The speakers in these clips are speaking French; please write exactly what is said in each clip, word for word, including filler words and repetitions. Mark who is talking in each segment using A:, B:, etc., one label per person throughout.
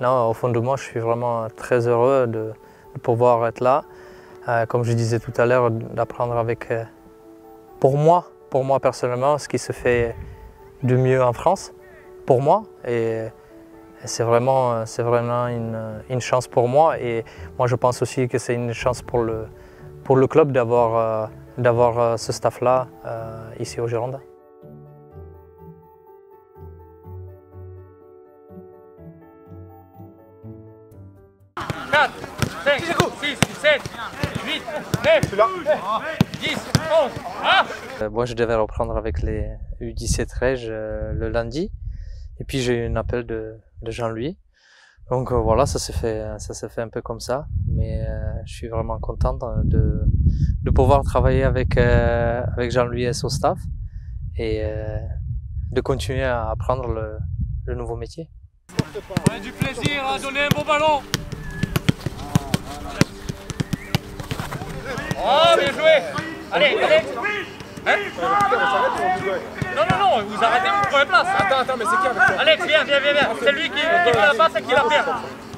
A: Non, au fond de moi, je suis vraiment très heureux de, de pouvoir être là. Euh, comme je disais tout à l'heure, d'apprendre avec, euh, pour moi, pour moi personnellement, ce qui se fait de mieux en France, pour moi. Et, et c'est vraiment, c'est vraiment une, une chance pour moi. Et moi, je pense aussi que c'est une chance pour le, pour le club d'avoir euh, d'avoir euh, ce staff-là euh, ici au Girondins.
B: quatre, cinq, six, sept, huit, neuf, dix, onze. Ah
A: euh, moi, je devais reprendre avec les U dix-sept Rég euh, le lundi. Et puis j'ai eu un appel de, de Jean-Louis. Donc euh, voilà, ça s'est fait, ça s'est fait un peu comme ça. Mais euh, je suis vraiment content de, de pouvoir travailler avec, euh, avec Jean-Louis et son staff et euh, de continuer à apprendre le, le nouveau métier.
B: On a du plaisir à donner un beau ballon. Oh, bien joué. Allez, allez. Hein? Non, non, non, vous arrêtez, vous prenez place. Attends, attends, mais c'est qui avec toi? Alex, viens, viens, viens, viens. C'est lui qui, qui fait la passe et qui la perd.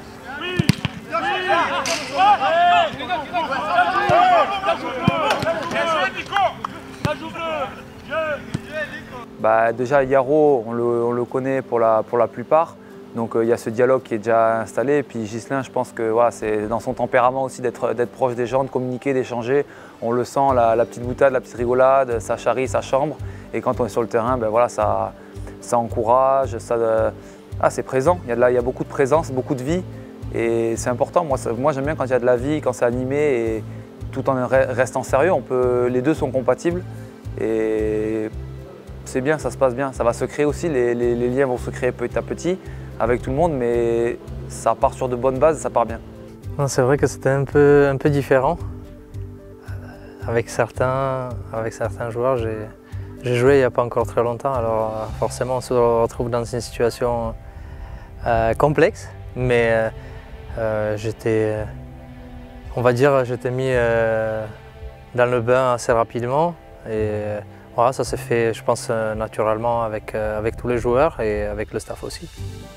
C: Bah, déjà, Yaro, on le, on le connaît pour la, pour la plupart. Donc il euh, y a ce dialogue qui est déjà installé. Et puis Ghislain, je pense que voilà, c'est dans son tempérament aussi d'être proche des gens, de communiquer, d'échanger. On le sent, la, la petite boutade, la petite rigolade, ça charrie, ça chambre. Et quand on est sur le terrain, ben voilà, ça, ça encourage, ça, euh, ah, c'est présent. Il y, a de la, il y a beaucoup de présence, beaucoup de vie. Et c'est important. Moi, ça, moi j'aime bien quand il y a de la vie, quand c'est animé, et tout en restant sérieux. On peut, les deux sont compatibles. Et c'est bien, ça se passe bien. Ça va se créer aussi, les, les, les liens vont se créer petit à petit avec tout le monde, mais ça part sur de bonnes bases, ça part bien.
A: C'est vrai que c'était un peu, un peu différent. Avec certains, avec certains joueurs, j'ai joué il n'y a pas encore très longtemps, alors forcément on se retrouve dans une situation euh, complexe, mais euh, j'étais, on va dire, j'étais mis euh, dans le bain assez rapidement. Et voilà, ça s'est fait, je pense, naturellement avec, avec tous les joueurs et avec le staff aussi.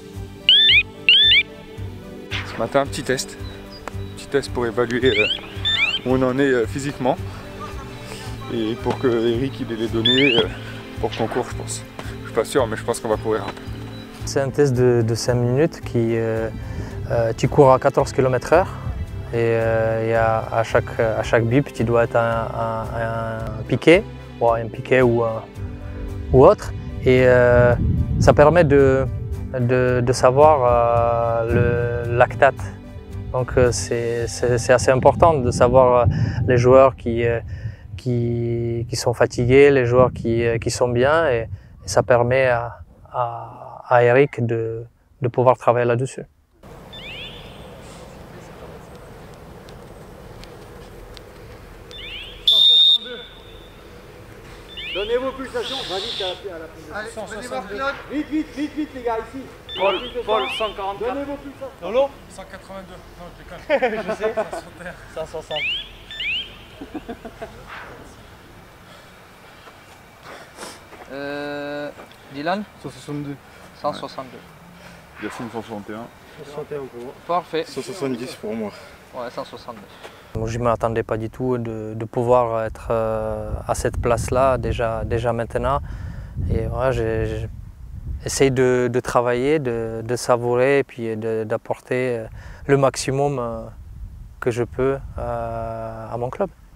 D: Ce matin, un petit test. Petit test pour évaluer euh, où on en est euh, physiquement. Et pour que Eric il ait les données euh, pour qu'on court, je pense. Je suis pas sûr, mais je pense qu'on va courir un peu.
A: C'est un test de, de cinq minutes qui, euh, euh, tu cours à quatorze kilomètres heure. Et, euh, et à, à, chaque, à chaque bip, tu dois être un, un, un piqué, ou un piqué ou, un, ou autre. Et euh, ça permet de, de, de savoir euh, le lactate. Donc euh, c'est assez important de savoir euh, les joueurs qui, euh, qui, qui sont fatigués, les joueurs qui, euh, qui sont bien. Et, et ça permet à, à, à Eric de, de pouvoir travailler là-dessus.
E: Donnez vos pulsations, va vite à la, à la prise. Allez, cent soixante-deux. Vite, vite, vite, vite les gars, ici.
B: Paul, Paul, cent quarante-quatre.
E: Donnez vos pulsations.
B: Lolo cent quatre-vingt-deux. Non, je déconne. Je sais. cent soixante.
A: Euh, Dylan
D: cent soixante-deux.
A: cent soixante-deux.
D: Yacine cent soixante et un.
E: cent soixante et un pour moi.
A: Parfait.
D: cent soixante-dix pour moi.
A: Ouais, cent soixante-deux. Je ne m'attendais pas du tout de, de pouvoir être euh, à cette place-là déjà, déjà maintenant. Et voilà, j'essaie de, de travailler, de, de savourer et puis d'apporter le maximum que je peux euh, à mon club.